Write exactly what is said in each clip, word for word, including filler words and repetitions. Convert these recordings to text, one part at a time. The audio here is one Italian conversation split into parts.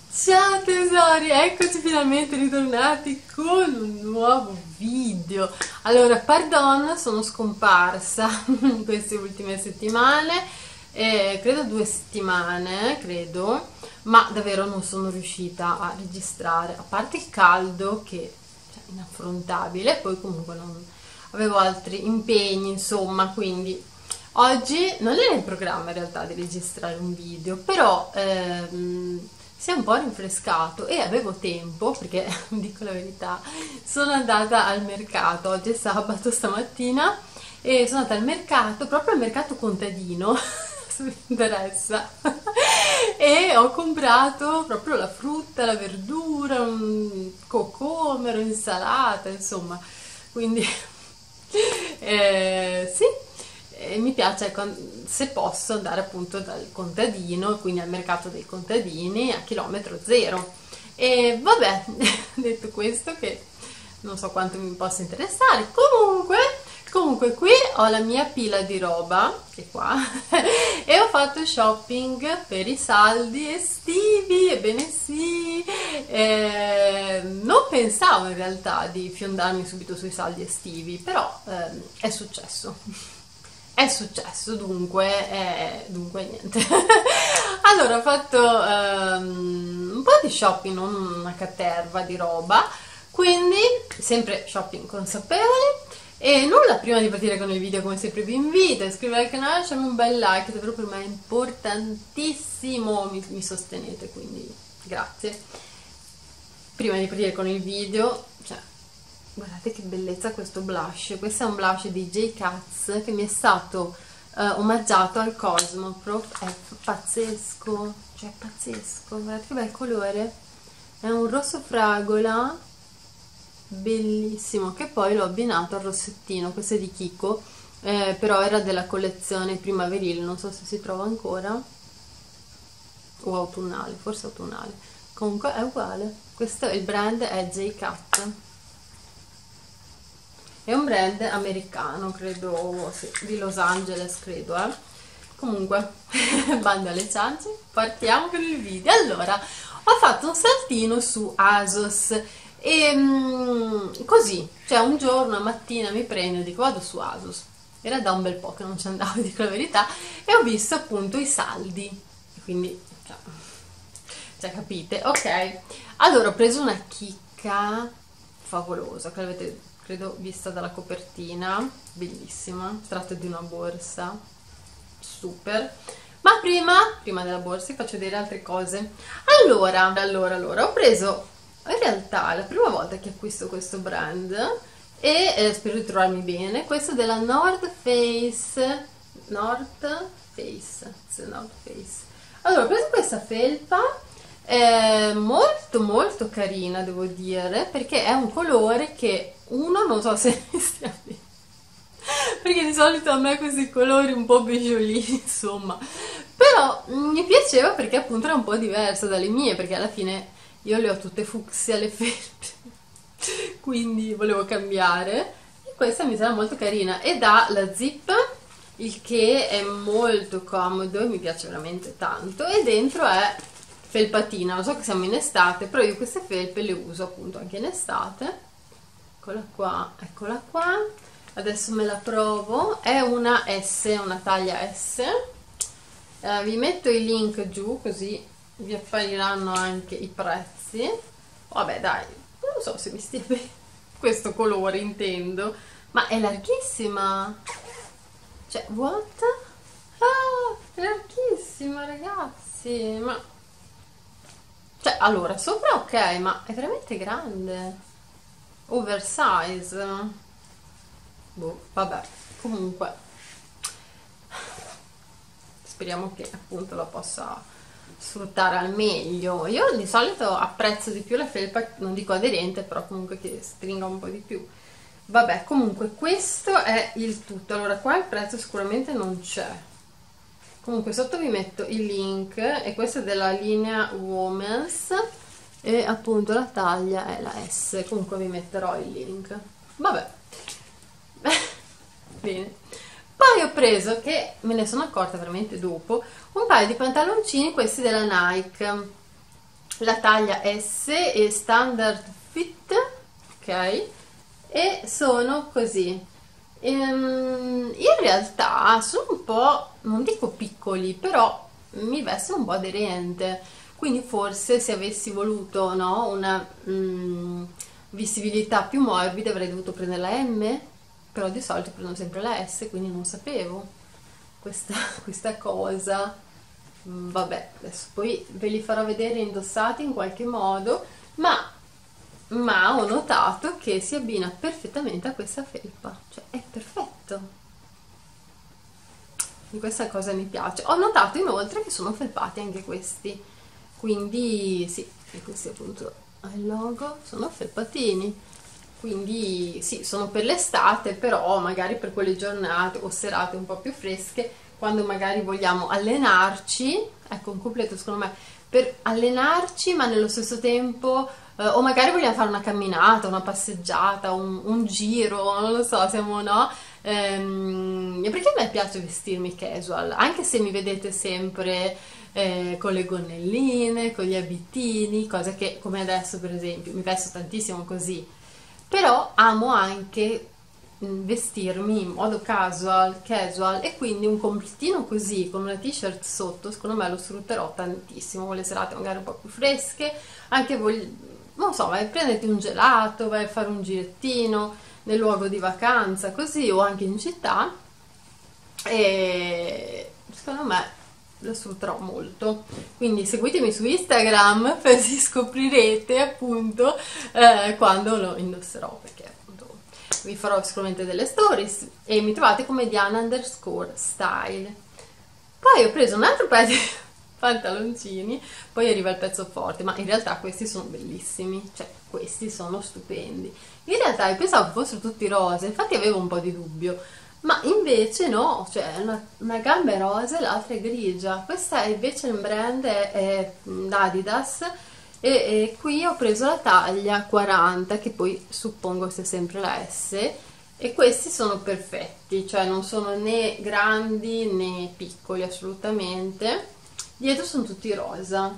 Ciao tesori, eccoci finalmente ritornati con un nuovo video. Allora, pardon, sono scomparsa in queste ultime settimane, eh, credo due settimane, credo, ma davvero non sono riuscita a registrare, a parte il caldo che cioè, è inaffrontabile, poi comunque non avevo altri impegni, insomma, quindi oggi non era in programma in realtà di registrare un video, però ehm, si è un po' rinfrescato e avevo tempo, perché dico la verità, sono andata al mercato, oggi è sabato stamattina, e sono andata al mercato, proprio al mercato contadino, se vi interessa, e ho comprato proprio la frutta, la verdura, un cocomero, insalata, insomma, quindi eh, sì. E mi piace se posso andare appunto dal contadino, quindi al mercato dei contadini a chilometro zero. E vabbè, detto questo, che non so quanto mi possa interessare, comunque, comunque qui ho la mia pila di roba, che è qua, e ho fatto shopping per i saldi estivi, ebbene sì, eh, non pensavo in realtà di fiondarmi subito sui saldi estivi, però eh, è successo. È successo, dunque, eh, dunque niente. Allora ho fatto ehm, un po' di shopping, non una caterva di roba, quindi sempre shopping consapevole. E nulla, prima di partire con il video, come sempre vi invito a iscrivervi al canale, lasciarmi un bel like, davvero per me è importantissimo, mi, mi sostenete, quindi grazie. Prima di partire con il video, cioè, guardate che bellezza questo blush. Questo è un blush di J. Katz che mi è stato uh, omaggiato al Cosmo Prof. È pazzesco, cioè pazzesco, guardate che bel colore, è un rosso fragola bellissimo, che poi l'ho abbinato al rossettino. Questo è di Kiko, eh, però era della collezione primaverile, non so se si trova ancora, o autunnale, forse autunnale, comunque è uguale. Questo, il brand è J. Katz, è un brand americano, credo, sì, di Los Angeles, credo, eh. Comunque, bando alle ciance, partiamo con il video. Allora, ho fatto un saltino su ASOS e mm, così, cioè un giorno, una mattina mi prendo e dico vado su ASOS. Era da un bel po' che non ci andavo, dico la verità, e ho visto appunto i saldi, quindi, cioè, cioè capite, ok. Allora ho preso una chicca favolosa, che avete credo vista dalla copertina, bellissima. Si tratta di una borsa super, ma prima prima della borsa vi faccio vedere altre cose. Allora allora allora ho preso, in realtà è la prima volta che acquisto questo brand e eh, spero di trovarmi bene. Questo della North Face, North Face, North Face. Allora ho preso questa felpa, è molto molto carina, devo dire, perché è un colore che uno non so se mi stia bene, perché di solito a me questi colori un po' beigeolini, insomma, però mi piaceva perché appunto era un po' diversa dalle mie, perché alla fine io le ho tutte fucsia le felpe, quindi volevo cambiare, e questa mi sembra molto carina ed ha la zip, il che è molto comodo e mi piace veramente tanto, e dentro è felpatina. Lo so che siamo in estate, però io queste felpe le uso appunto anche in estate. Eccola qua, eccola qua, adesso me la provo, è una S, una taglia S, eh, vi metto i link giù così vi appariranno anche i prezzi. Vabbè dai, non so se mi stia bene questo colore, intendo, ma è larghissima, cioè what? Ah, è larghissima ragazzi, ma cioè allora sopra ok, ma è veramente grande, oversize, boh, vabbè, comunque speriamo che appunto la possa sfruttare al meglio. Io di solito apprezzo di più la felpa, non dico aderente, però comunque che stringa un po' di più. Vabbè, comunque questo è il tutto. Allora qua il prezzo sicuramente non c'è, comunque sotto vi metto il link, e questo è della linea Women's e appunto la taglia è la S, comunque vi metterò il link. Vabbè, bene. Poi ho preso, che me ne sono accorta veramente dopo, un paio di pantaloncini, questi della Nike, la taglia S e standard fit, ok, e sono così. Ehm, in realtà sono un po', non dico piccoli, però mi vestono un po' aderente, quindi forse se avessi voluto, no, una mm, visibilità più morbida avrei dovuto prendere la M, però di solito prendo sempre la S, quindi non sapevo questa, questa cosa. Mm, vabbè, adesso poi ve li farò vedere indossati in qualche modo, ma, ma ho notato che si abbina perfettamente a questa felpa, cioè è perfetto. Di questa cosa mi piace. Ho notato inoltre che sono felpati anche questi, quindi sì, e questi appunto il logo sono felpatini, quindi sì, sono per l'estate, però magari per quelle giornate o serate un po' più fresche, quando magari vogliamo allenarci, ecco un completo secondo me, per allenarci ma nello stesso tempo, eh, o magari vogliamo fare una camminata, una passeggiata, un, un giro, non lo so, siamo no? Ehm, perché a me piace vestirmi casual, anche se mi vedete sempre eh, con le gonnelline, con gli abitini, cose che come adesso per esempio mi vesto tantissimo così, però amo anche mh, vestirmi in modo casual, casual e quindi un completino così con una t-shirt sotto secondo me lo sfrutterò tantissimo con le serate magari un po' più fresche, anche voi, non so, vai a prenderti un gelato, vai a fare un girettino nel luogo di vacanza così o anche in città, e secondo me lo sfrutterò molto, quindi seguitemi su Instagram così scoprirete appunto eh, quando lo indosserò, perché appunto vi farò sicuramente delle stories e mi trovate come Diana underscore style. Poi ho preso un altro paio di pantaloncini, poi arriva il pezzo forte, ma in realtà questi sono bellissimi, cioè questi sono stupendi. In realtà io pensavo che fossero tutti rosa, infatti avevo un po' di dubbio, ma invece no, cioè una, una gamba è rosa e l'altra è grigia. Questa è invece il brand è, è Adidas e, e qui ho preso la taglia quaranta, che poi suppongo sia sempre la S, e questi sono perfetti, cioè non sono né grandi né piccoli assolutamente. Dietro sono tutti rosa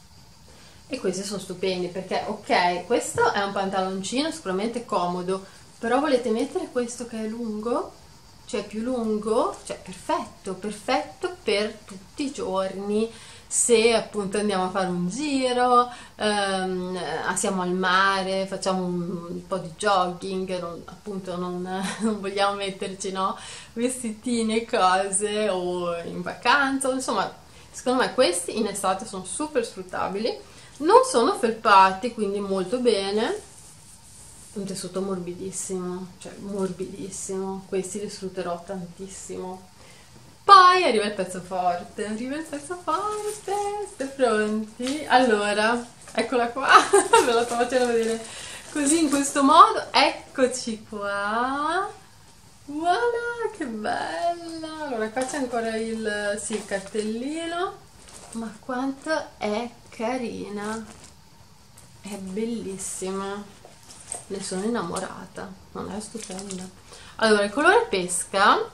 e questi sono stupendi perché ok, questo è un pantaloncino sicuramente comodo, però volete mettere questo che è lungo, cioè più lungo, cioè perfetto, perfetto per tutti i giorni, se appunto andiamo a fare un giro, ehm, siamo al mare, facciamo un, un po' di jogging, non, appunto non, non vogliamo metterci no, vestitini e cose, o in vacanza, insomma secondo me questi in estate sono super sfruttabili, non sono felpati quindi molto bene, un tessuto morbidissimo, cioè morbidissimo, questi li sfrutterò tantissimo. Poi arriva il pezzo forte, arriva il pezzo forte, siete pronti? Allora, eccola qua, ve la sto facendo vedere così in questo modo, eccoci qua, voilà, che bella! Allora qua c'è ancora il, sì, il cartellino, ma quanto è carina, è bellissima, ne sono innamorata, non è stupenda? Allora, il colore pesca,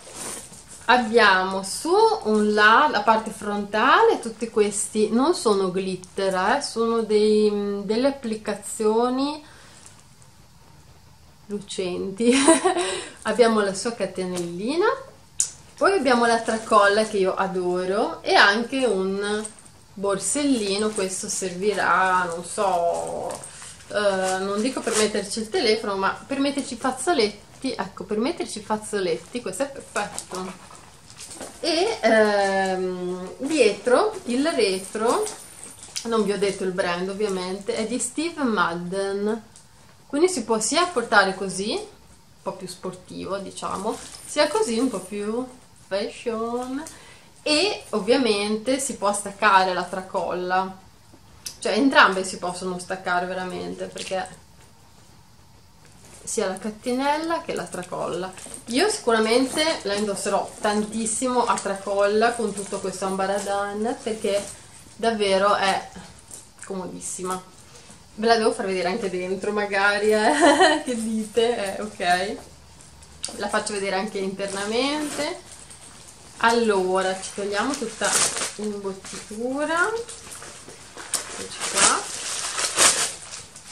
abbiamo su un la, la parte frontale, tutti questi non sono glitter, eh, sono dei, delle applicazioni lucenti. Abbiamo la sua catenellina, poi abbiamo la tracolla che io adoro e anche un borsellino. Questo servirà, non so, eh, non dico per metterci il telefono, ma per metterci i fazzoletti. Ecco, per metterci i fazzoletti questo è perfetto. E ehm, dietro il retro, non vi ho detto il brand ovviamente, è di Steve Madden, quindi si può sia portare così, un po' più sportivo diciamo, sia così un po' più fashion, e ovviamente si può staccare la tracolla, cioè entrambe si possono staccare veramente, perché sia la catenella che la tracolla. Io sicuramente la indosserò tantissimo a tracolla con tutto questo ambaradan, perché davvero è comodissima. Ve la devo far vedere anche dentro magari, eh? Che dite? Eh, ok, la faccio vedere anche internamente. Allora ci togliamo tutta l'imbottitura, eccoci qua.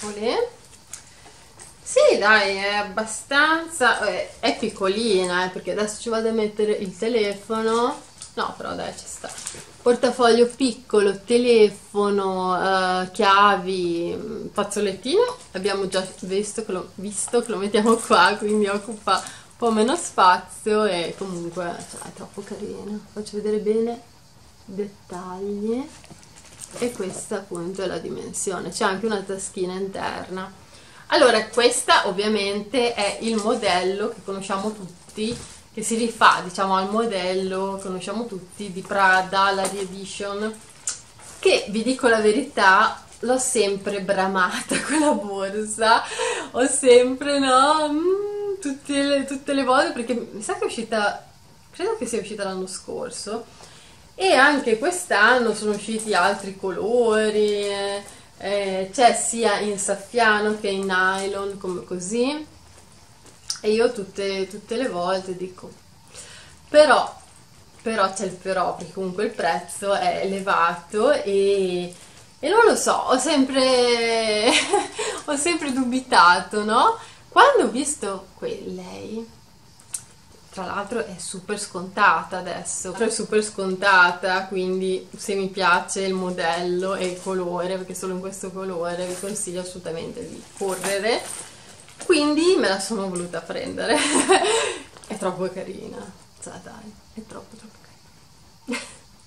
Olè. Sì, dai, è abbastanza, eh, è piccolina, eh, perché adesso ci vado a mettere il telefono. No, però dai, ci sta. Portafoglio piccolo, telefono, eh, chiavi, fazzolettino. Abbiamo già visto che, lo, visto che lo mettiamo qua, quindi occupa un po' meno spazio e comunque cioè, è troppo carina. Faccio vedere bene i dettagli. E questa appunto è la dimensione. C'è anche una taschina interna. Allora, questa ovviamente è il modello che conosciamo tutti, che si rifà, diciamo, al modello che conosciamo tutti di Prada, la Re-Edition, che, vi dico la verità, l'ho sempre bramata quella borsa, ho sempre, no, mm, tutte, le, tutte le volte, perché mi sa che è uscita, credo che sia uscita l'anno scorso, e anche quest'anno sono usciti altri colori, eh, c'è sia in saffiano che in nylon, come così, e io tutte, tutte le volte dico, però, però c'è il però, perché comunque il prezzo è elevato e, e non lo so, ho sempre, ho sempre dubitato, no? Quando ho visto que- lei, tra l'altro è super scontata adesso, è super scontata, quindi se mi piace il modello e il colore, perché solo in questo colore vi consiglio assolutamente di correre, quindi me la sono voluta prendere. È troppo carina, cioè dai, è troppo troppo carina.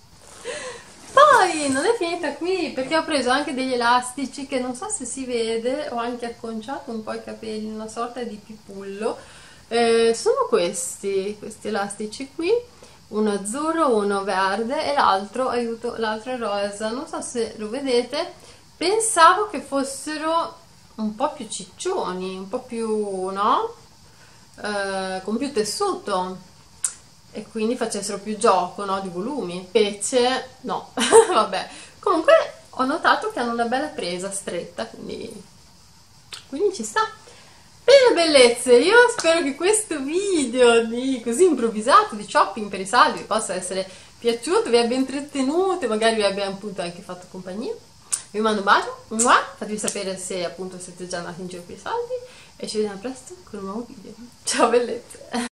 Poi non è finita qui, perché ho preso anche degli elastici che non so se si vede, ho anche acconciato un po' i capelli, una sorta di pipullo. Eh, sono questi, questi elastici qui, uno azzurro, uno verde e l'altro, aiuto, l'altro è rosa, non so se lo vedete, pensavo che fossero un po' più ciccioni, un po' più, no? Eh, con più tessuto e quindi facessero più gioco, no? Di volumi, invece no, vabbè, comunque ho notato che hanno una bella presa stretta, quindi, quindi ci sta. Bene bellezze, io spero che questo video di così improvvisato di shopping per i saldi vi possa essere piaciuto, vi abbia intrattenuto e magari vi abbia appunto anche fatto compagnia. Vi mando un bacio, fatemi sapere se appunto siete già andati in giro per i saldi e ci vediamo presto con un nuovo video. Ciao bellezze!